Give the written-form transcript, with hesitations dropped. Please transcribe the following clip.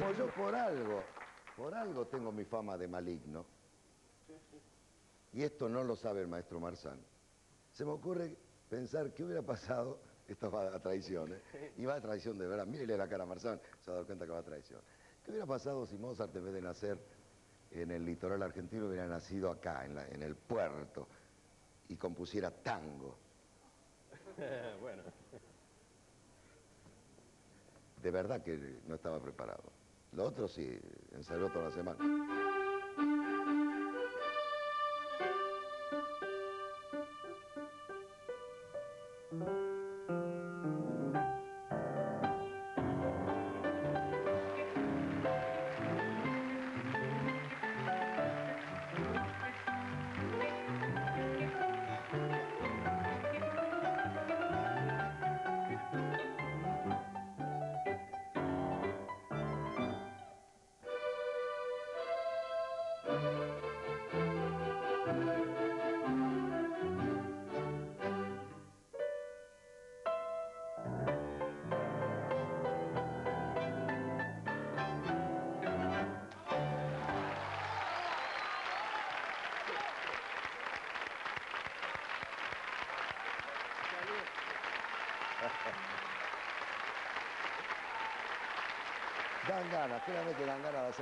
como yo por algo tengo mi fama de maligno, y esto no lo sabe el maestro Marzán, se me ocurre pensar qué hubiera pasado, esto va a traición, y va a traición de verdad, mírele la cara a Marzán, se va a dar cuenta que va a traición. ¿Qué hubiera pasado si Mozart, en vez de nacer en el litoral argentino, hubiera nacido acá, en el puerto, y compusiera tango? Bueno. De verdad que no estaba preparado. Lo otro sí, ensayó toda la semana. Dan ganas, créanme que dan ganas de hacer